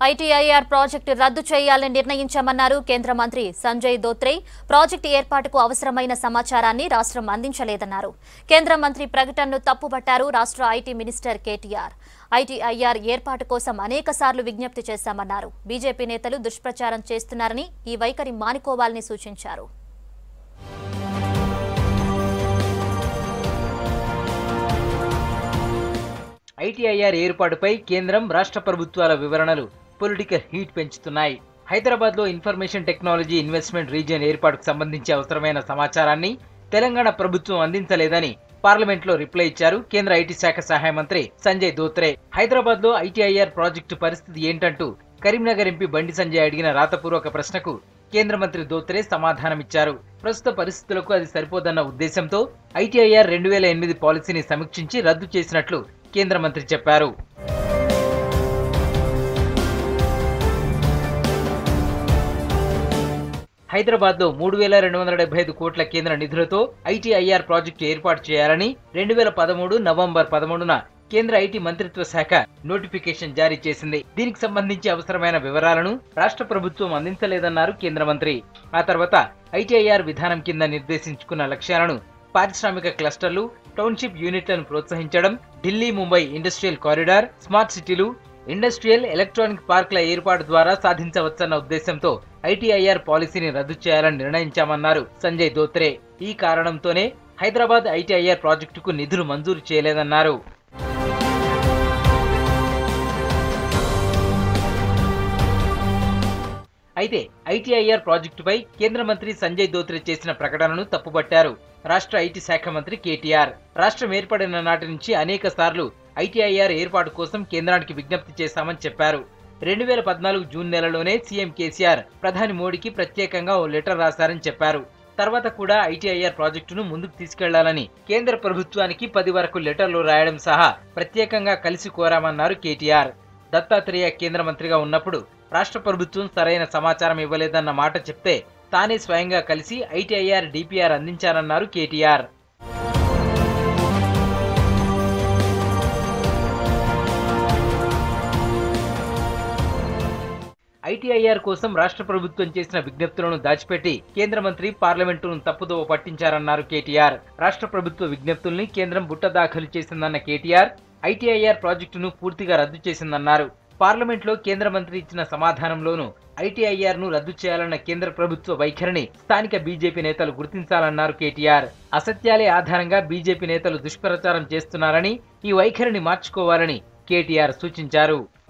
ITIR project రద్దు చేయాలని నిర్ణయించామన్నారు కేంద్ర మంత్రి సంజయ్ ధోత్రే. ప్రాజెక్టు ఏర్పాటుకు అవసరమైన సమాచారాన్ని రాష్ట్రం అందించలేదన్నారు. కేంద్ర మంత్రి ప్రకటనను తప్పుబట్టారు రాష్ట్ర ఐటీ మినిస్టర్ కేటీఆర్. ఐటీఐఆర్ ఏర్పాటు కోసం అనేకసార్లు విజ్ఞప్తి చేశామన్నారు. బీజేపీ నేతలు దుష్ప్రచారం చేస్తున్నారని, ఈ వైఖరి మానుకోవాలని సూచించారు. ఐటీఐఆర్ ఏర్పాటుపై కేంద్రం రాష్ట్ర ప్రభుత్వాల వివరణలు పొలిటికల్ హీట్ పెంచుతున్నాయి. హైదరాబాద్ లో ఇన్ఫర్మేషన్ టెక్నాలజీ ఇన్వెస్ట్మెంట్ రీజియన్ ఏర్పాటుకు సంబంధించి అవసరమైన సమాచారాన్ని తెలంగాణ ప్రభుత్వం అందించలేదని పార్లమెంట్ లో రిప్లై ఇచ్చారు కేంద్ర ఐటీ శాఖ సహాయ మంత్రి సంజయ్ ధోత్రే. హైదరాబాద్ లో ఐటీఐఆర్ ప్రాజెక్టు పరిస్థితి ఏంటంటూ కరీంనగర్ ఎంపీ బండి సంజయ్ అడిగిన రాతపూర్వక ప్రశ్నకు కేంద్ర మంత్రి ధోత్రే సమాధానమిచ్చారు. ప్రస్తుత పరిస్థితులకు అది సరిపోదన్న ఉద్దేశంతో ఐటీఐఆర్ 2008 పాలసీని సమీక్షించి రద్దు చేసినట్లు కేంద్ర మంత్రి చెప్పారు. హైదరాబాద్ లో 3275 కోట్ల కేంద్ర నిధులతో ఐటీఐఆర్ ప్రాజెక్టు ఏర్పాటు చేయాలని 2013 నవంబర్ 13న కేంద్ర ఐటీ మంత్రిత్వ శాఖ నోటిఫికేషన్ జారీ చేసింది. దీనికి సంబంధించి అవసరమైన వివరాలను రాష్ట్ర ప్రభుత్వం అందించలేదన్నారు కేంద్ర మంత్రి. ఆ తర్వాత ఐటీఐఆర్ విధానం కింద నిర్దేశించుకున్న లక్ష్యాలను పారిశ్రామిక క్లస్టర్లు, టౌన్షిప్ యూనిట్లను ప్రోత్సహించడం, Delhi Mumbai industrial corridor, smart సిటీలు, ఇండస్ట్రియల్ ఎలక్ట్రానిక్ పార్కుల ఏర్పాటు ద్వారా సాధించవచ్చన్న ఉద్దేశంతో ఐటీఐఆర్ పాలసీని రద్దు చేయాలని నిర్ణయించామన్నారు సంజయ్ ధోత్రే. ఈ కారణంతోనే హైదరాబాద్ ఐటీఐఆర్ ప్రాజెక్టుకు నిధులు మంజూరు చేయలేదన్నారు. అయితే ఐటీఐఆర్ ప్రాజెక్టుపై కేంద్ర మంత్రి సంజయ్ ధోత్రే చేసిన ప్రకటనను తప్పుబట్టారు రాష్ట్ర ఐటీ శాఖ మంత్రి కేటీఆర్. రాష్ట్రం ఏర్పడిన నాటి నుంచి అనేక సార్లు ఐటీఐఆర్ ఏర్పాటు కోసం కేంద్రానికి విజ్ఞప్తి చేశామని చెప్పారు. 2014 జూన్ నెలలోనే సీఎం కేసీఆర్ ప్రధాని మోడీకి ప్రత్యేకంగా ఓ లెటర్ రాశారని చెప్పారు. తర్వాత కూడా ఐటీఐఆర్ ప్రాజెక్టును ముందుకు తీసుకెళ్లాలని కేంద్ర ప్రభుత్వానికి 10 వరకు లెటర్లు రాయడం సహా ప్రత్యేకంగా కలిసి కోరామన్నారు కేటీఆర్. దత్తాత్రేయ కేంద్ర మంత్రిగా ఉన్నప్పుడు రాష్ట్ర ప్రభుత్వం సరైన సమాచారం ఇవ్వలేదన్న మాట చెప్తే తానే స్వయంగా కలిసి ఐటీఐఆర్ డిపిఆర్ అందించారన్నారు కేటీఆర్. ఐటీఐఆర్ కోసం రాష్ట్ర ప్రభుత్వం చేసిన విజ్ఞప్తులను దాచిపెట్టి కేంద్ర మంత్రి పార్లమెంటును తప్పుదోవ పట్టించారన్నారు కేటీఆర్. రాష్ట్ర ప్రభుత్వ విజ్ఞప్తుల్ని కేంద్రం బుట్ట దాఖలు చేసిందన్న కేటీఆర్ ఐటీఐఆర్ ప్రాజెక్టును పూర్తిగా రద్దు చేసిందన్నారు. పార్లమెంట్లో కేంద్ర మంత్రి ఇచ్చిన సమాధానంలోనూ ఐటీఐఆర్ ను రద్దు చేయాలన్న కేంద్ర ప్రభుత్వ వైఖరిని స్థానిక బీజేపీ నేతలు గుర్తించాలన్నారు కేటీఆర్. అసత్యాలే ఆధారంగా బీజేపీ నేతలు దుష్ప్రచారం చేస్తున్నారని, ఈ వైఖరిని మార్చుకోవాలని కేటీఆర్ సూచించారు.